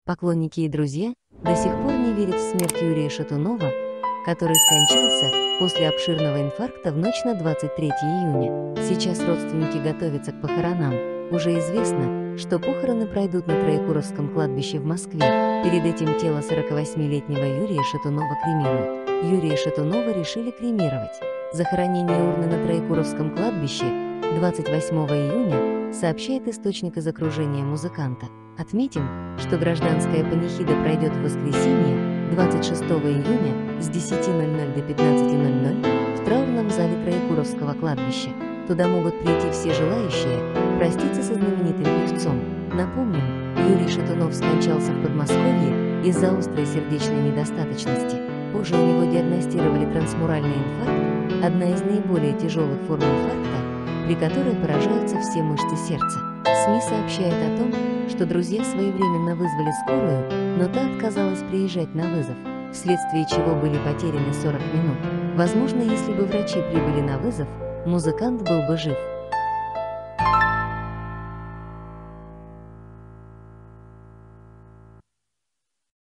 Поклонники и друзья до сих пор не верят в смерть Юрия Шатунова, который скончался после обширного инфаркта в ночь на 23 июня. Сейчас родственники готовятся к похоронам. Уже известно, что похороны пройдут на Троекуровском кладбище в Москве. Перед этим тело 48-летнего Юрия Шатунова кремируют. Юрия Шатунова решили кремировать. Захоронение урны на Троекуровском кладбище 28 июня, сообщает источник из окружения музыканта. Отметим, что гражданская панихида пройдет в воскресенье, 26 июня с 10:00 до 15:00 в траурном зале Троекуровского кладбища. Туда могут прийти все желающие проститься со знаменитым певцом. Напомним, Юрий Шатунов скончался в Подмосковье из-за острой сердечной недостаточности. Позже у него диагностировали трансмуральный инфаркт, одна из наиболее тяжелых форм инфаркта, при которой поражаются все мышцы сердца. СМИ сообщает о том, что друзья своевременно вызвали скорую, но та отказалась приезжать на вызов, вследствие чего были потеряны 40 минут. Возможно, если бы врачи прибыли на вызов, музыкант был бы жив.